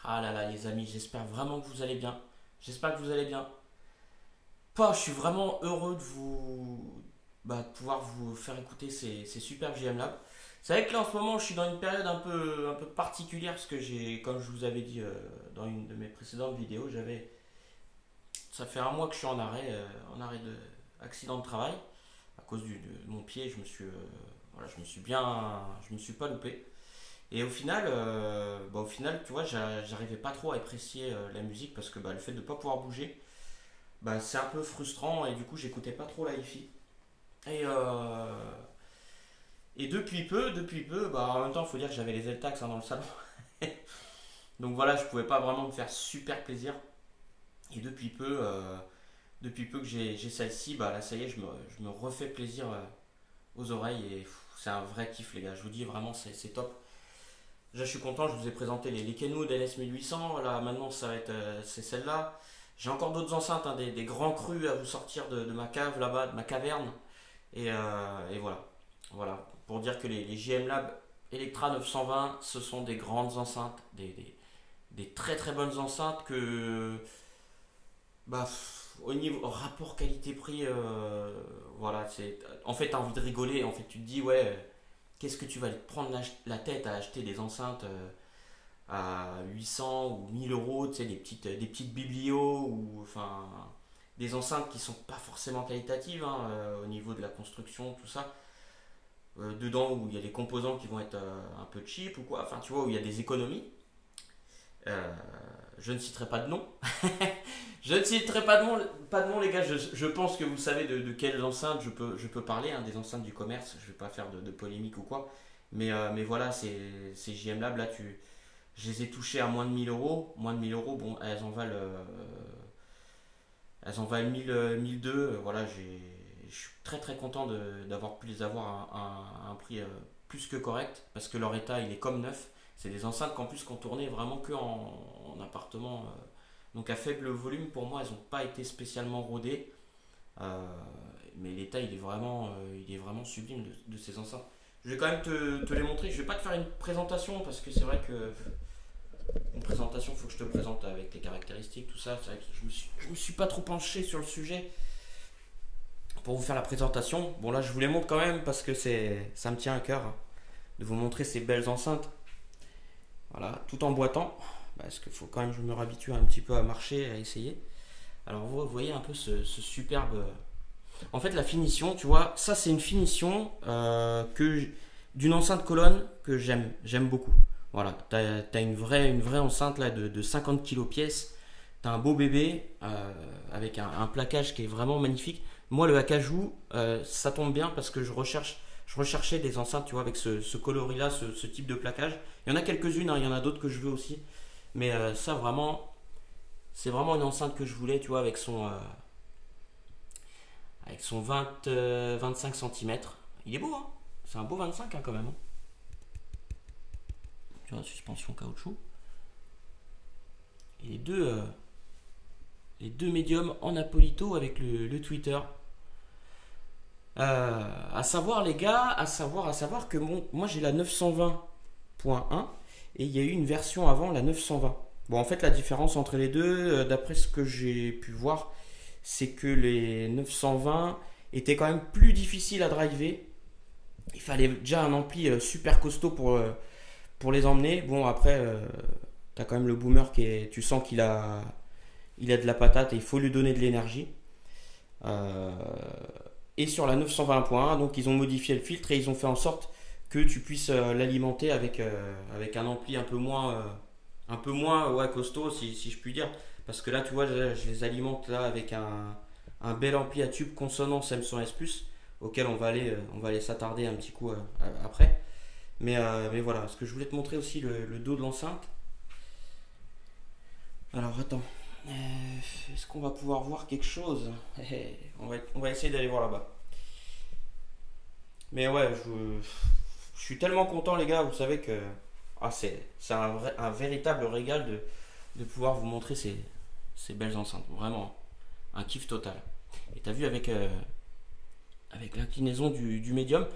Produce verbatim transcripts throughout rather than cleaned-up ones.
Ah là là les amis, j'espère vraiment que vous allez bien. J'espère que vous allez bien. Pas, je suis vraiment heureux de vous bah, de pouvoir vous faire écouter ces, ces super G M Lab. C'est vrai que là en ce moment je suis dans une période un peu, un peu particulière parce que j'ai, comme je vous avais dit euh, dans une de mes précédentes vidéos, j'avais, ça fait un mois que je suis en arrêt, euh, en arrêt de accident de travail à cause du, de mon pied. Je me suis, euh, voilà, je me suis bien, je me suis pas loupé. Et au final, euh, bah, au final, tu vois, j'a- j'arrivais pas trop à apprécier euh, la musique parce que bah, le fait de ne pas pouvoir bouger, bah, c'est un peu frustrant et du coup, j'écoutais pas trop la hi-fi. Et, euh, et depuis peu, depuis peu, bah, en même temps, il faut dire que j'avais les Zeltax hein, dans le salon. Donc voilà, je pouvais pas vraiment me faire super plaisir. Et depuis peu, euh, depuis peu que j'ai j'ai celle-ci, bah là, ça y est, je me, je me refais plaisir euh, aux oreilles et pff, c'est un vrai kiff, les gars. Je vous dis vraiment, c'est c'est top. Déjà, je suis content, je vous ai présenté les, les Kenwood L S mille huit cents. Là, maintenant, ça va être euh, c'est celle-là. J'ai encore d'autres enceintes, hein, des, des grands crus à vous sortir de, de ma cave là-bas, de ma caverne. Et, euh, et voilà. Voilà. Pour dire que les, les J M Lab Electra neuf cent vingt, ce sont des grandes enceintes, des, des, des très très bonnes enceintes que, bah, au niveau au rapport qualité-prix, euh, voilà, c'est. En fait, t'as envie de rigoler. En fait, tu te dis, ouais, qu'est-ce que tu vas te prendre la, la tête à acheter des enceintes euh, à huit cents ou mille euros, tu sais, des petites, des petites biblios ou enfin des enceintes qui sont pas forcément qualitatives hein, euh, au niveau de la construction, tout ça. Euh, dedans où il y a des composants qui vont être euh, un peu cheap ou quoi, enfin tu vois, où il y a des économies. Euh, je ne citerai pas de nom. Je ne citerai pas de nom, pas de nom les gars. Je, je pense que vous savez de, de quelles enceintes je peux, je peux parler, hein, des enceintes du commerce. Je ne vais pas faire de, de polémique ou quoi. Mais, euh, mais voilà, ces, ces J M Lab, là, tu, je les ai touchées à moins de mille euros. Moins de mille euros, bon, elles en valent, euh, elles en valent mille, euh, mille deux. Voilà, j'ai, je suis très très content de- d'avoir pu les avoir à, un- à un prix euh, plus que correct. Parce que leur état, il est comme neuf. C'est des enceintes qu'en plus qu'on tournait vraiment que en, en appartement. euh, donc à faible volume, pour moi, elles n'ont pas été spécialement rodées. Euh, mais l'état, il est vraiment, euh, il est vraiment sublime de, de ces enceintes. Je vais quand même te, te les montrer. Je vais pas te faire une présentation parce que c'est vrai que une présentation, il faut que je te présente avec les caractéristiques, tout ça. C'est vrai que je me suis, je me suis pas trop penché sur le sujet pour vous faire la présentation. Bon là, je vous les montre quand même parce que c'est, ça me tient à cœur hein, de vous montrer ces belles enceintes. Voilà, tout en boitant parce qu'il faut quand même que je me réhabitue un petit peu à marcher, à essayer. Alors vous, vous voyez un peu ce, ce superbe. En fait, la finition, tu vois, ça c'est une finition euh, que d'une enceinte colonne que j'aime, j'aime beaucoup. Voilà, t'as as une vraie, une vraie enceinte là de, de cinquante kilos pièce. T'as un beau bébé euh, avec un, un plaquage qui est vraiment magnifique. Moi, le acajou, euh, ça tombe bien parce que je recherche, je recherchais des enceintes, tu vois, avec ce, ce coloris-là, ce, ce type de plaquage. Il y en a quelques-unes, hein, il y en a d'autres que je veux aussi. Mais euh, ça, vraiment, c'est vraiment une enceinte que je voulais, tu vois, avec son, euh, avec son vingt, euh, vingt-cinq centimètres. Il est beau, hein. C'est un beau vingt-cinq hein, quand même. Hein. Tu vois, suspension caoutchouc. Et les deux, euh, les deux médiums en Apolito avec le, le Twitter. Euh, à savoir les gars, à savoir, à savoir que mon, moi j'ai la neuf cent vingt point un et il y a eu une version avant la neuf cent vingt. Bon en fait la différence entre les deux, euh, d'après ce que j'ai pu voir, c'est que les neuf cent vingt étaient quand même plus difficiles à driver. Il fallait déjà un ampli euh, super costaud pour, euh, pour les emmener. Bon, après, euh, t'as quand même le boomer qui est. Tu sens qu'il a, il a de la patate et il faut lui donner de l'énergie. Euh, et sur la neuf cent vingt point un, donc ils ont modifié le filtre et ils ont fait en sorte que tu puisses euh, l'alimenter avec, euh, avec un ampli un peu moins, euh, un peu moins ouais, costaud, si, si je puis dire. Parce que là, tu vois, je, je les alimente là avec un, un bel ampli à tube consonant Samsung S Plus, auquel on va aller, euh, on va aller s'attarder un petit coup euh, après. Mais, euh, mais voilà, ce que je voulais te montrer aussi le, le dos de l'enceinte. Alors attends, Euh, est-ce qu'on va pouvoir voir quelque chose? on, va, on va essayer d'aller voir là-bas. Mais ouais, je, je suis tellement content les gars, vous savez que ah, c'est c'est un, vrai- un véritable régal de, de pouvoir vous montrer ces, ces belles enceintes. Vraiment, un kiff total. Et t'as vu avec, euh, avec l'inclinaison du, du médium.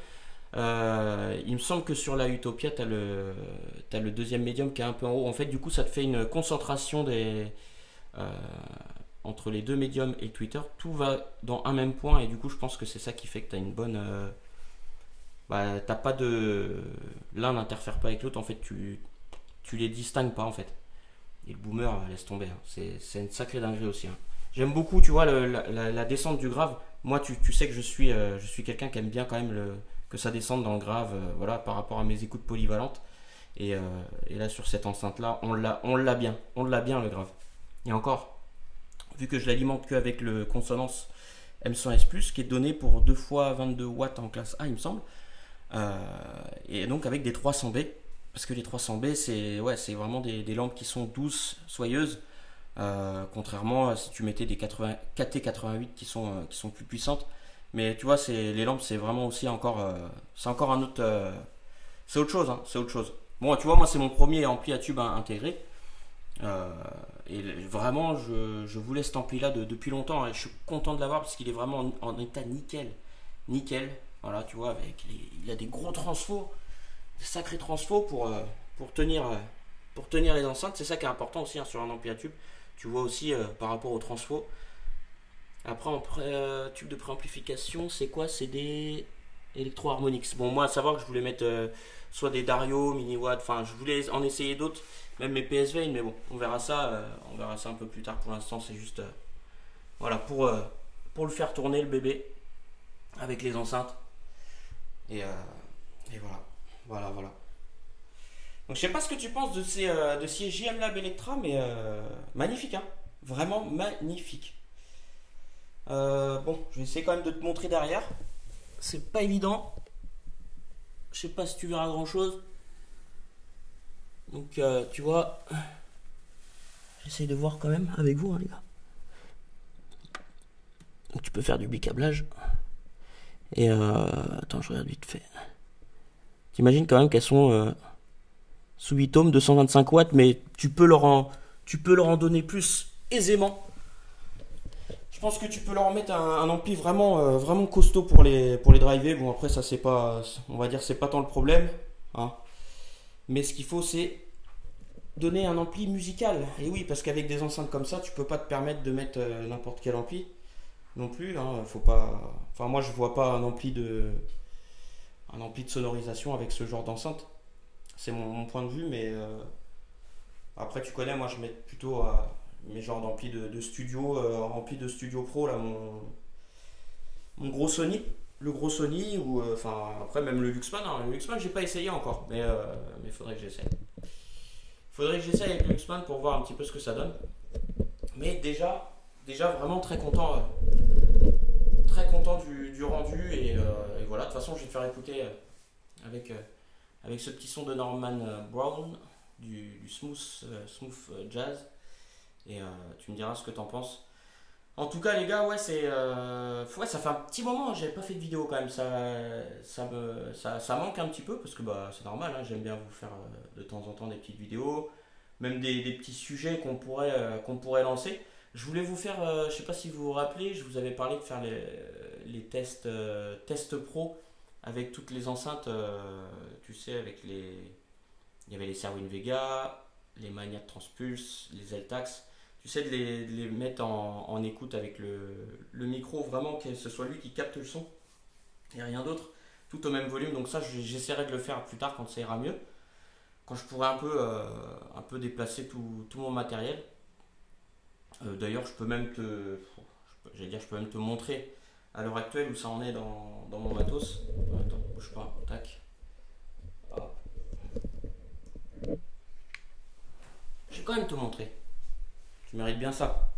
Euh, il me semble que sur la Utopia, tu as le, t'as le deuxième médium qui est un peu en haut. En fait, du coup, ça te fait une concentration des, euh, entre les deux médiums et Twitter. Tout va dans un même point et du coup, je pense que c'est ça qui fait que tu as une bonne. Euh, bah, t'as pas de. L'un n'interfère pas avec l'autre. En fait, tu, tu les distingues pas en fait. Et le boomer, euh, laisse tomber, hein. C'est, c'est une sacrée dinguerie aussi, hein. J'aime beaucoup, tu vois, le- la, la- la descente du grave. Moi, tu, tu sais que je suis, euh, je suis quelqu'un qui aime bien quand même le, que ça descende dans le grave, euh, voilà, par rapport à mes écoutes polyvalentes. Et, euh, et là, sur cette enceinte-là, on l'a, on l'a bien. On l'a bien, le grave. Et encore, vu que je l'alimente qu'avec le consonance M cent S plus, qui est donné pour deux fois vingt-deux watts en classe A, il me semble. Euh, et donc avec des trois cents B. Parce que les trois cents B, c'est ouais, c'est vraiment des, des lampes qui sont douces, soyeuses. Euh, contrairement à si tu mettais des quatre-vingts, K T quatre-vingt-huit qui sont, euh, qui sont plus puissantes. Mais tu vois, c'est, les lampes, c'est vraiment aussi encore, euh, c'est encore un autre, euh, c'est autre chose, hein, c'est autre chose. Bon, tu vois, moi, c'est mon premier ampli à tube hein, intégré. Euh, et vraiment, je, je voulais cet ampli-là de- depuis longtemps. Et je suis content de l'avoir parce qu'il est vraiment en, en état nickel. Nickel. Voilà, tu vois, avec les- il a des gros transfos, des sacrés transfos pour, euh, pour, tenir, euh, pour tenir les enceintes. C'est ça qui est important aussi hein, sur un ampli à tube. Tu vois aussi euh, par rapport aux transfos. Après, en pré- euh, tube de préamplification, c'est quoi? C'est des Electro-Harmonix. Bon, moi, à savoir que je voulais mettre euh, soit des Dario, Mini-Watt, enfin, je voulais en essayer d'autres, même mes P S V, mais bon, on verra ça, euh, on verra ça un peu plus tard. Pour l'instant, c'est juste, euh, voilà, pour, euh, pour le faire tourner, le bébé, avec les enceintes. Et, euh, et voilà, voilà, voilà. Donc, je sais pas ce que tu penses de ces, euh, de ces J M Lab Electra, mais euh, magnifique, hein. Vraiment magnifique. Euh, bon, je vais essayer quand même de te montrer derrière. C'est pas évident. Je sais pas si tu verras grand chose. Donc, euh, tu vois, j'essaye de voir quand même avec vous, hein, les gars. Donc, tu peux faire du bicablage. Et euh, attends, je regarde vite fait. T'imagines quand même qu'elles sont euh, sous huit ohms, deux cent vingt-cinq watts, mais tu peux leur en, tu peux leur en donner plus aisément. Je pense que tu peux leur mettre un, un ampli vraiment, euh, vraiment costaud pour les, pour les driver. Bon, après, ça, c'est pas, on va dire, c'est pas tant le problème, hein. Mais ce qu'il faut, c'est donner un ampli musical. Et oui, parce qu'avec des enceintes comme ça, tu peux pas te permettre de mettre euh, n'importe quel ampli non plus, hein. Faut pas. Enfin, moi, je vois pas un ampli de, un ampli de sonorisation avec ce genre d'enceinte. C'est mon, mon point de vue, mais euh, après, tu connais, moi, je mets plutôt euh, mes genres d'ampli de, de studio, euh, ampli de studio pro, là, mon, mon gros Sony, le gros Sony, ou euh, enfin, après, même le Luxman. Hein. Le Luxman, j'ai pas essayé encore, mais il euh, mais faudrait que j'essaye. Faudrait que j'essaye avec le Luxman pour voir un petit peu ce que ça donne. Mais déjà, déjà vraiment très content, euh, très content du, du rendu et, euh, et voilà. De toute façon, je vais te faire écouter euh, avec euh, avec ce petit son de Norman euh, Brown du, du smooth euh, smooth euh, jazz et euh, tu me diras ce que t'en penses. En tout cas, les gars, ouais, c'est euh, ouais, ça fait un petit moment, hein, j'avais pas fait de vidéo quand même. Ça, ça me, ça, ça manque un petit peu parce que bah c'est normal. Hein, j'aime bien vous faire euh, de temps en temps des petites vidéos, même des, des petits sujets qu'on pourrait, euh, qu'on pourrait lancer. Je voulais vous faire, euh, je sais pas si vous vous rappelez, je vous avais parlé de faire les, les tests, euh, tests pro avec toutes les enceintes, euh, tu sais, avec les, il y avait les Serwin Vega, les Magnat Transpulse, les Zeltax. Tu sais, de les, de les mettre en, en écoute avec le, le micro, vraiment que ce soit lui qui capte le son et rien d'autre, tout au même volume. Donc ça, j'essaierai de le faire plus tard quand ça ira mieux, quand je pourrai un peu, euh, un peu déplacer tout, tout mon matériel. Euh, D'ailleurs, je peux même te, j'allais dire, je peux même te montrer à l'heure actuelle où ça en est dans, dans mon matos. Attends, bouge pas, tac. Hop. Je vais quand même te montrer. Tu mérites bien ça.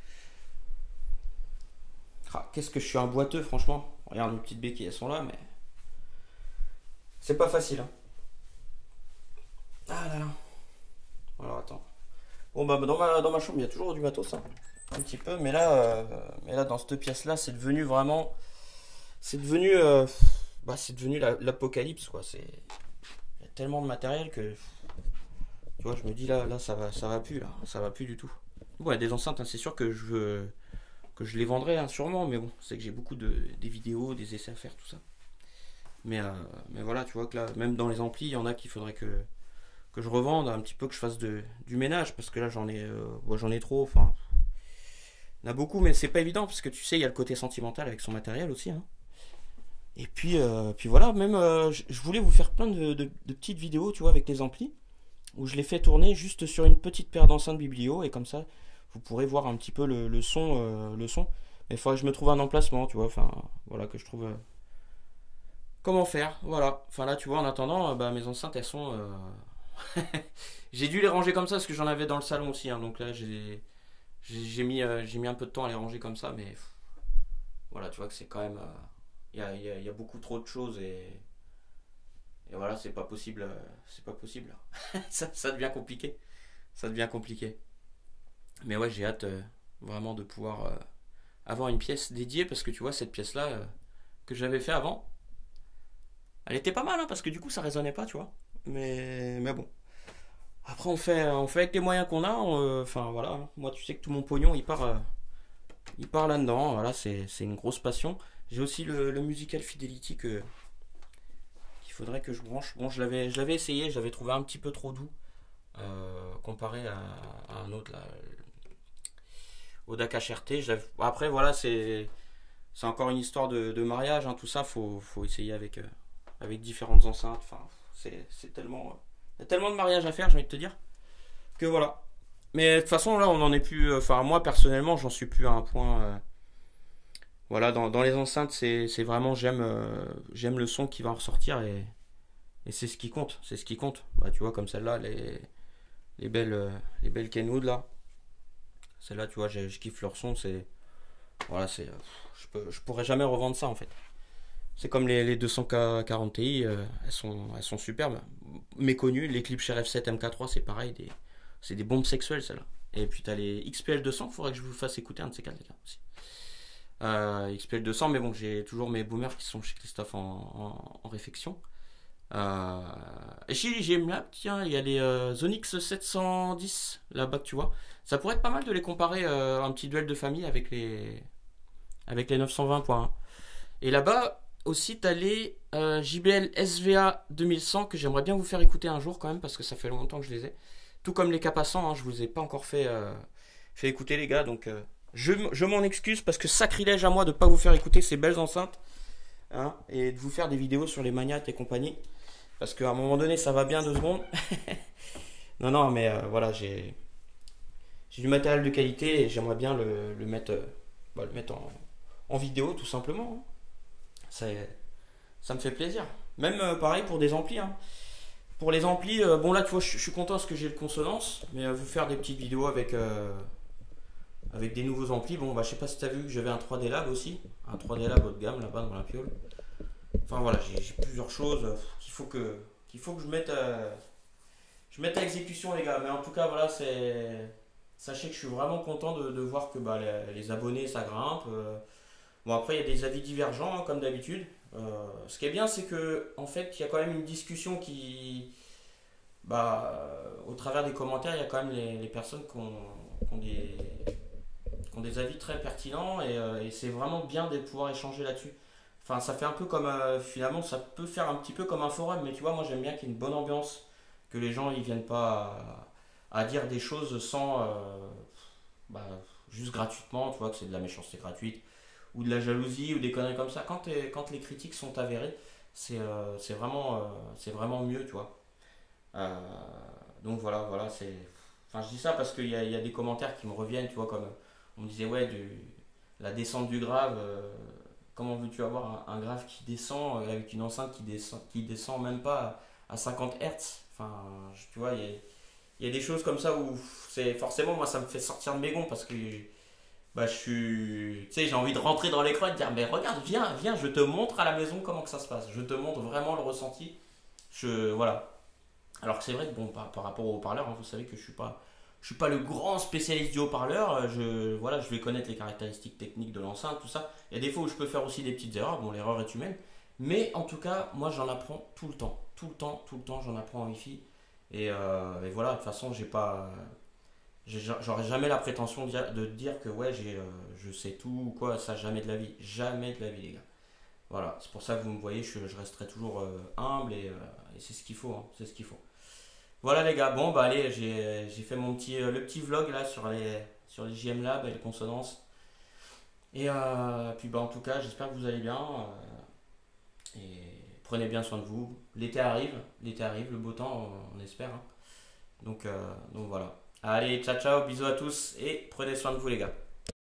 Ah, qu'est-ce que je suis un boiteux, franchement. Regarde, mes petites béquilles, elles sont là, mais c'est pas facile. Hein. Ah là là. Alors attends. Bon bah dans ma, dans ma chambre, il y a toujours du matos, hein. Un petit peu, mais là, euh, mais là dans cette pièce-là, c'est devenu vraiment, c'est devenu, euh, bah c'est devenu la- l'apocalypse quoi. C'est, il y a tellement de matériel que, tu vois, je me dis là, là ça va, ça va plus là, ça va plus du tout. Bon, il y a des enceintes, hein, c'est sûr que je, que je les vendrai hein, sûrement, mais bon, c'est que j'ai beaucoup de, des vidéos, des essais à faire, tout ça. Mais, euh, mais voilà, tu vois que là, même dans les amplis, il y en a qu'il faudrait que, que je revende un petit peu, que je fasse de, du ménage, parce que là j'en ai, euh, bon, j'en ai trop, enfin, il y en a beaucoup, mais c'est pas évident, parce que tu sais, il y a le côté sentimental avec son matériel aussi, hein. Et puis, euh, puis voilà, même, euh, je je voulais vous faire plein de, de- de petites vidéos, tu vois, avec les amplis, où je les fais tourner juste sur une petite paire d'enceintes biblio, et comme ça, vous pourrez voir un petit peu le, le son, euh, le son. Mais il faudrait que je me trouve un emplacement, tu vois, enfin, voilà, que je trouve, euh, comment faire, voilà. Enfin là, tu vois, en attendant, euh, bah, mes enceintes, elles sont, euh, j'ai dû les ranger comme ça parce que j'en avais dans le salon aussi, hein. Donc là j'ai j'ai mis, euh, j'ai mis un peu de temps à les ranger comme ça, mais pff, voilà, tu vois que c'est quand même, euh, il euh, y, a, y, a, y a beaucoup trop de choses et, et voilà, c'est pas possible, euh, c'est pas possible. ça, ça devient compliqué, ça devient compliqué. Mais ouais, j'ai hâte, euh, vraiment de pouvoir, euh, avoir une pièce dédiée parce que tu vois cette pièce là, euh, que j'avais fait avant, elle était pas mal, hein, parce que du coup ça résonnait pas, tu vois. Mais mais bon. Après, on fait, on fait avec les moyens qu'on a. on, euh, Enfin, voilà, hein. Moi, tu sais que tout mon pognon, il part, euh, il part là-dedans. Voilà, c'est c'est une grosse passion. J'ai aussi le, le Musical Fidelity que, qu'il faudrait que je branche. Bon, je l'avais, je l'avais essayé, je l'avais trouvé un petit peu trop doux, euh, comparé à, à un autre, là, au D A C H R T. Je l'avais- Après, voilà, c'est c'est encore une histoire de, de mariage, hein, tout ça. Faut, faut essayer avec, euh, avec différentes enceintes. Enfin, c'est c'est tellement, euh, il y a tellement de mariages à faire, j'ai envie de te dire, que voilà. Mais de toute façon, là, on n'en est plus. euh, Enfin, moi, personnellement, j'en suis plus à un point. euh, voilà, dans, dans les enceintes, c'est c'est vraiment. J'aime euh, j'aime le son qui va en ressortir et, et c'est ce qui compte. C'est ce qui compte. Bah, tu vois, comme celle-là, les, les belles, euh, les belles Kenwood, là. Celle-là, tu vois, je, je kiffe leur son. C'est. Voilà, c'est. euh, Je, peux, je pourrais jamais revendre ça, en fait. C'est comme les, les deux cent quarante Ti, euh, elles, sont, elles sont superbes. Méconnues. Les clips chez F sept M K trois, c'est pareil. Des, c'est des bombes sexuelles, celles-là. Et puis t'as les X P L deux cents, faudrait que je vous fasse écouter un de ces quatre, les gars, aussi. Euh, X P L deux cents, mais bon, j'ai toujours mes boomers qui sont chez Christophe en, en, en réfection. Euh, et si j'ai là, tiens, il y a les euh, Zonix sept cent dix là-bas que tu vois. Ça pourrait être pas mal de les comparer, euh, un petit duel de famille avec les, avec les neuf cent vingt point un. Et là-bas aussi, t'as les euh, J B L S V A deux mille cent que j'aimerais bien vous faire écouter un jour quand même parce que ça fait longtemps que je les ai. Tout comme les Capassants, hein, je vous ai pas encore fait, euh, fait écouter les gars, donc euh, je, je m'en excuse parce que sacrilège à moi de pas vous faire écouter ces belles enceintes, hein, et de vous faire des vidéos sur les Magnat et compagnie. Parce qu'à un moment donné, ça va bien deux secondes. non, non, mais euh, voilà, j'ai j'ai du matériel de qualité et j'aimerais bien le, le mettre, euh, bah, le mettre en, en vidéo tout simplement, hein. Ça, ça me fait plaisir. Même euh, pareil pour des amplis, hein. Pour les amplis, euh, bon là tu vois, je, je suis content parce que j'ai le consonance, mais euh, vous faire des petites vidéos avec, euh, avec des nouveaux amplis. Bon, bah je sais pas si t'as vu que j'avais un trois D Lab aussi, un trois D Lab haut de gamme là-bas dans la piole. Enfin voilà, j'ai j'ai plusieurs choses euh, qu'il faut que qu'il faut que je mette, euh, je mette à exécution les gars. Mais en tout cas voilà, c'est sachez que je suis vraiment content de, de voir que bah, les, les abonnés ça grimpe. euh. Bon après il y a des avis divergents, hein, comme d'habitude. Euh, ce qui est bien c'est que en fait il y a quand même une discussion qui, bah, euh, au travers des commentaires, il y a quand même les, les personnes qui ont, qui ont des, qui ont des avis très pertinents et, euh, et c'est vraiment bien de pouvoir échanger là-dessus. Enfin, ça fait un peu comme, euh, finalement, ça peut faire un petit peu comme un forum, mais tu vois, moi j'aime bien qu'il y ait une bonne ambiance, que les gens ils viennent pas à, à dire des choses sans, euh, bah, juste gratuitement, tu vois, que c'est de la méchanceté gratuite, ou de la jalousie, ou des conneries comme ça. Quand, t'es- quand les critiques sont avérées, c'est euh, c'est vraiment, euh, c'est vraiment mieux, tu vois. Euh, donc voilà, voilà, c'est. Enfin, je dis ça parce qu'il y a, il y a des commentaires qui me reviennent, tu vois, comme on me disait, ouais, du, la descente du grave, euh, comment veux-tu avoir un, un grave qui descend euh, avec une enceinte qui descend, qui descend même pas à cinquante hertz. Enfin, je- tu vois, il y a, il y a des choses comme ça où c'est forcément, moi, ça me fait sortir de mes gonds parce que bah, je suis. Tu sais, j'ai envie de rentrer dans l'écran et de dire, mais regarde, viens, viens, je te montre à la maison comment que ça se passe. Je te montre vraiment le ressenti. Je, voilà, alors que c'est vrai que bon, par, par rapport au haut-parleur, hein, vous savez que je suis pas, je suis pas le grand spécialiste du haut-parleur. euh, Je, voilà, je vais connaître les caractéristiques techniques de l'enceinte, tout ça. Il y a des fois où je peux faire aussi des petites erreurs. Bon, l'erreur est humaine, mais en tout cas, moi, j'en apprends tout le temps, tout le temps, tout le temps. J'en apprends en Wi-Fi. Et, euh, et voilà, de toute façon, j'ai pas, j'ai- j'aurais jamais la prétention de dire, de dire que ouais, j'ai, euh, je sais tout ou quoi. Ça, jamais de la vie, jamais de la vie, les gars. Voilà, c'est pour ça que vous me voyez, je, je resterai toujours euh, humble et, euh, et c'est ce qu'il faut, hein, c'est ce qu'il faut. Voilà les gars, bon bah allez, j'ai j'ai fait mon petit, euh, le petit vlog là sur les, sur les J M Lab et les consonances. Et euh, puis bah en tout cas, j'espère que vous allez bien. euh, et prenez bien soin de vous. L'été arrive, l'été arrive, le beau temps, on, on espère, hein. Donc, euh, donc voilà. Allez, ciao ciao, bisous à tous et prenez soin de vous les gars.